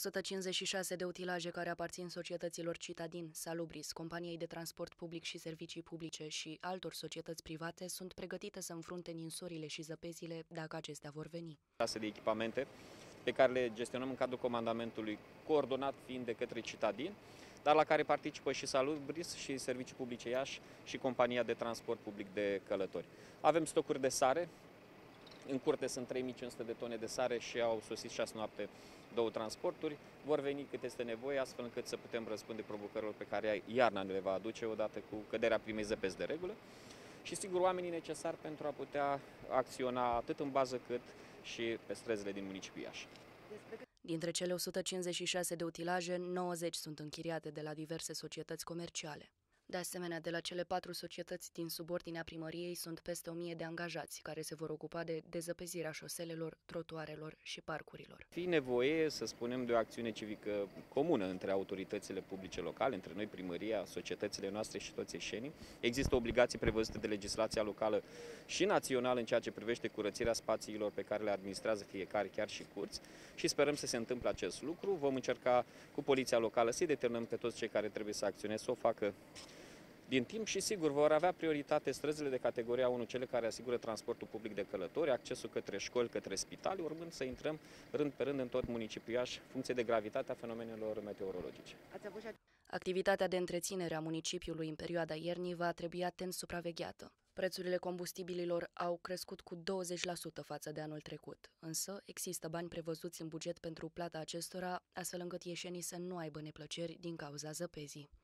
156 de utilaje care aparțin societăților Citadin, Salubris, companiei de transport public și servicii publice și altor societăți private sunt pregătite să înfrunte ninsorile și zăpezile dacă acestea vor veni. 6 de echipamente pe care le gestionăm în cadrul comandamentului, coordonat fiind de către Citadin, dar la care participă și Salubris și Servicii Publice Iași și compania de transport public de călători. Avem stocuri de sare. În curte sunt 3500 de tone de sare și au sosit 6 noapte 2 transporturi. Vor veni cât este nevoie, astfel încât să putem răspunde provocărilor pe care iarna ne le va aduce odată cu căderea primei zăpezi de regulă. Și sigur oamenii necesari pentru a putea acționa atât în bază cât și pe străzile din municipiul Iași. Dintre cele 156 de utilaje, 90 sunt închiriate de la diverse societăți comerciale. De asemenea, de la cele 4 societăți din subordinea primăriei sunt peste 1000 de angajați care se vor ocupa de dezăpezirea șoselelor, trotuarelor și parcurilor. Fi nevoie, să spunem, de o acțiune civică comună între autoritățile publice locale, între noi, primăria, societățile noastre și toți ieșenii. Există obligații prevăzute de legislația locală și națională în ceea ce privește curățirea spațiilor pe care le administrează fiecare, chiar și curți, și sperăm să se întâmple acest lucru. Vom încerca cu poliția locală să-i determinăm pe toți cei care trebuie să acționeze, să o facă din timp și sigur vor avea prioritate străzile de categoria 1, cele care asigură transportul public de călători, accesul către școli, către spitale, urmând să intrăm rând pe rând în tot municipiul Iași, în funcție de gravitatea fenomenelor meteorologice. Activitatea de întreținere a municipiului în perioada iernii va trebui atent supravegheată. Prețurile combustibililor au crescut cu 20% față de anul trecut, însă există bani prevăzuți în buget pentru plata acestora, astfel încât ieșenii să nu aibă neplăceri din cauza zăpezii.